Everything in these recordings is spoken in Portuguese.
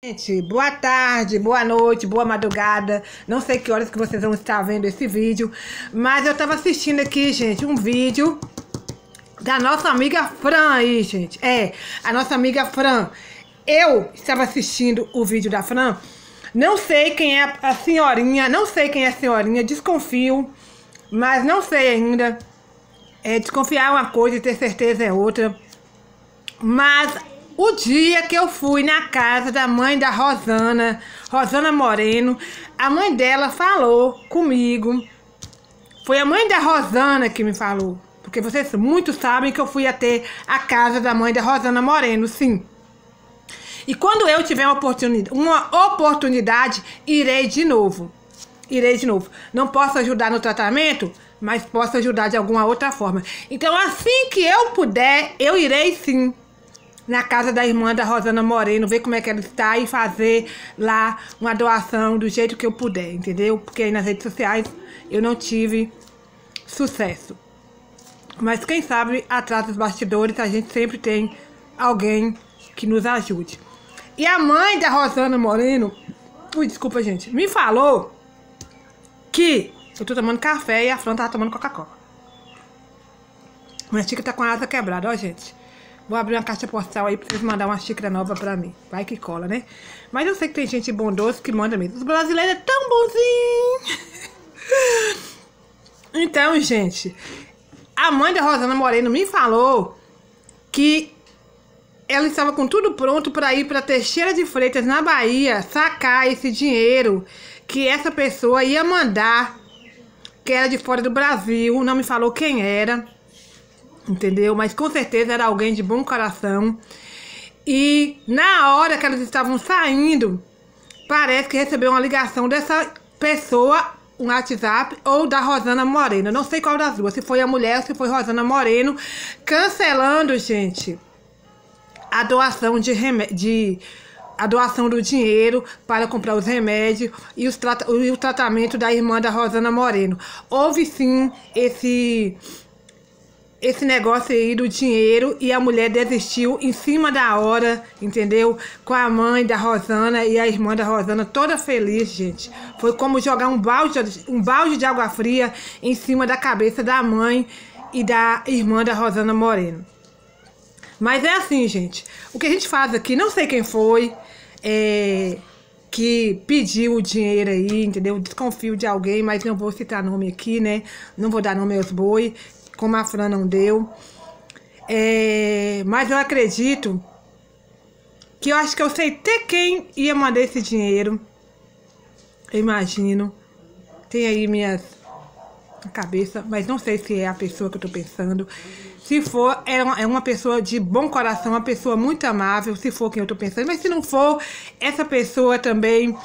Gente, boa tarde, boa noite, boa madrugada. Não sei que horas que vocês vão estar vendo esse vídeo, mas eu tava assistindo aqui, gente, um vídeo da nossa amiga Fran aí, gente. A nossa amiga Fran. Eu estava assistindo o vídeo da Fran. Não sei quem é a senhorinha, desconfio, mas não sei ainda. Desconfiar é uma coisa e ter certeza é outra. Mas o dia que eu fui na casa da mãe da Rosana Moreno, a mãe dela falou comigo. Foi a mãe da Rosana que me falou. Porque vocês muitos sabem que eu fui até a casa da mãe da Rosana Moreno, sim. E quando eu tiver uma oportunidade, irei de novo. Não posso ajudar no tratamento, mas posso ajudar de alguma outra forma. Então, assim que eu puder, eu irei sim na casa da irmã da Rosana Moreno, ver como é que ela está e fazer lá uma doação do jeito que eu puder, entendeu? Porque aí nas redes sociais eu não tive sucesso. Mas quem sabe, atrás dos bastidores, a gente sempre tem alguém que nos ajude. E a mãe da Rosana Moreno, desculpa, gente, me falou que eu tô tomando café e a Fran tá tomando Coca-Cola. Minha xícara tá com a asa quebrada, ó, gente. Vou abrir uma caixa postal aí pra vocês mandarem uma xícara nova pra mim. Vai que cola, né? Mas eu sei que tem gente bondosa que manda mesmo. Os brasileiros é tão bonzinho. Então, gente, a mãe da Rosana Moreno me falou que ela estava com tudo pronto para ir para Teixeira de Freitas, na Bahia, sacar esse dinheiro que essa pessoa ia mandar, que era de fora do Brasil. Não me falou quem era, entendeu? Mas com certeza era alguém de bom coração. E na hora que elas estavam saindo, parece que recebeu uma ligação dessa pessoa, um WhatsApp, ou da Rosana Moreno. Não sei qual das duas, se foi a mulher ou se foi Rosana Moreno, cancelando, gente, a doação a doação do dinheiro para comprar os remédios e o tratamento da irmã da Rosana Moreno. Houve sim esse negócio aí do dinheiro e a mulher desistiu em cima da hora, entendeu? Com a mãe da Rosana e a irmã da Rosana toda feliz, gente. Foi como jogar um balde de água fria em cima da cabeça da mãe e da irmã da Rosana Moreno. Mas é assim, gente. O que a gente faz aqui, não sei quem foi que pediu o dinheiro aí, entendeu? Desconfio de alguém, mas não vou citar nome aqui, né? Não vou dar nome aos boi, como a Fran não deu. Mas eu acredito que eu acho que eu sei até quem ia mandar esse dinheiro. Eu imagino. Tem aí minhas na cabeça, mas não sei se é a pessoa que eu tô pensando. Se for, é uma pessoa de bom coração, uma pessoa muito amável, se for quem eu tô pensando. Mas se não for, essa pessoa também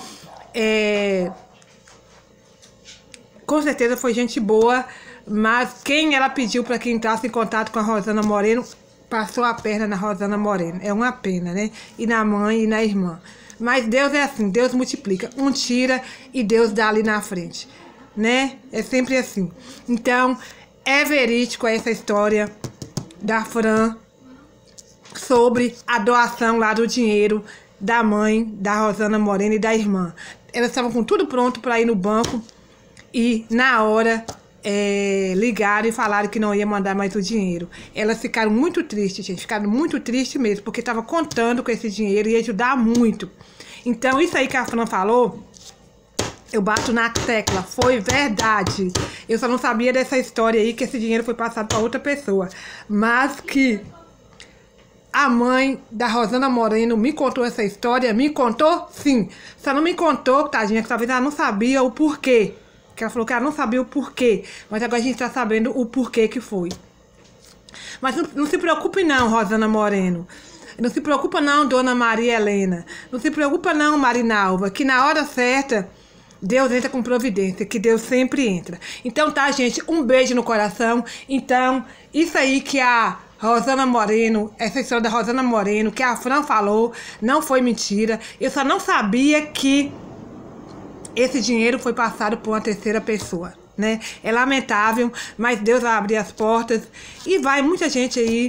com certeza foi gente boa. Mas quem ela pediu para que entrasse em contato com a Rosana Moreno, passou a perna na Rosana Moreno. É uma pena, né? E na mãe e na irmã. Mas Deus é assim, Deus multiplica. Um tira e Deus dá ali na frente, né? É sempre assim. Então, é verídico essa história da Fran sobre a doação lá do dinheiro da mãe da Rosana Moreno e da irmã. Elas estavam com tudo pronto para ir no banco e na hora ligaram e falaram que não ia mandar mais o dinheiro. Elas ficaram muito tristes, gente. Ficaram muito tristes mesmo, porque estavam contando com esse dinheiro e ia ajudar muito. Então, isso aí que a Fran falou, eu bato na tecla, foi verdade. Eu só não sabia dessa história aí, que esse dinheiro foi passado para outra pessoa. Mas que a mãe da Rosana Moreno me contou essa história, me contou sim. Só não me contou, tadinha, que talvez ela não sabia o porquê. Que ela falou que ela não sabia o porquê. Mas agora a gente tá sabendo o porquê que foi. Mas não se preocupe não, Rosana Moreno. Não se preocupa não, Dona Maria Helena. Não se preocupa não, Marinalva, que na hora certa Deus entra com providência, que Deus sempre entra. Então tá, gente, um beijo no coração. Então, isso aí que a Rosana Moreno, essa história da Rosana Moreno, que a Fran falou, não foi mentira. Eu só não sabia que esse dinheiro foi passado por uma terceira pessoa, né? É lamentável, mas Deus vai abrir as portas e vai muita gente aí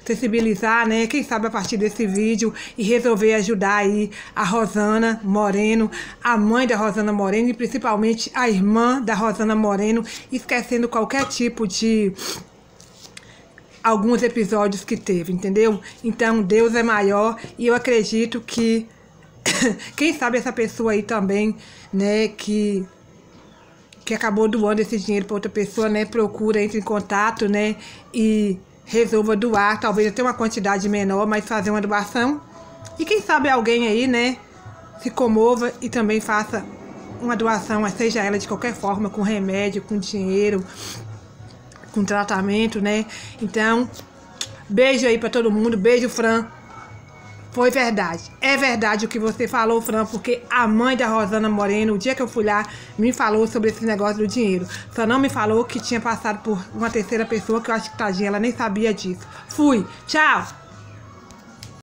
sensibilizar, né? Quem sabe a partir desse vídeo e resolver ajudar aí a Rosana Moreno, a mãe da Rosana Moreno e principalmente a irmã da Rosana Moreno, esquecendo qualquer tipo de alguns episódios que teve, entendeu? Então Deus é maior e eu acredito que quem sabe essa pessoa aí também, né, que acabou doando esse dinheiro para outra pessoa, né, procura, entre em contato, né, e resolva doar, talvez até uma quantidade menor, mas fazer uma doação. E quem sabe alguém aí, né, se comova e também faça uma doação, seja ela de qualquer forma, com remédio, com dinheiro, com tratamento, né. Então, beijo aí para todo mundo, beijo, Fran. Foi verdade, é verdade o que você falou, Fran, porque a mãe da Rosana Moreno, o dia que eu fui lá, me falou sobre esse negócio do dinheiro. Só não me falou que tinha passado por uma terceira pessoa, que eu acho que tadinha, ela nem sabia disso. Fui, tchau!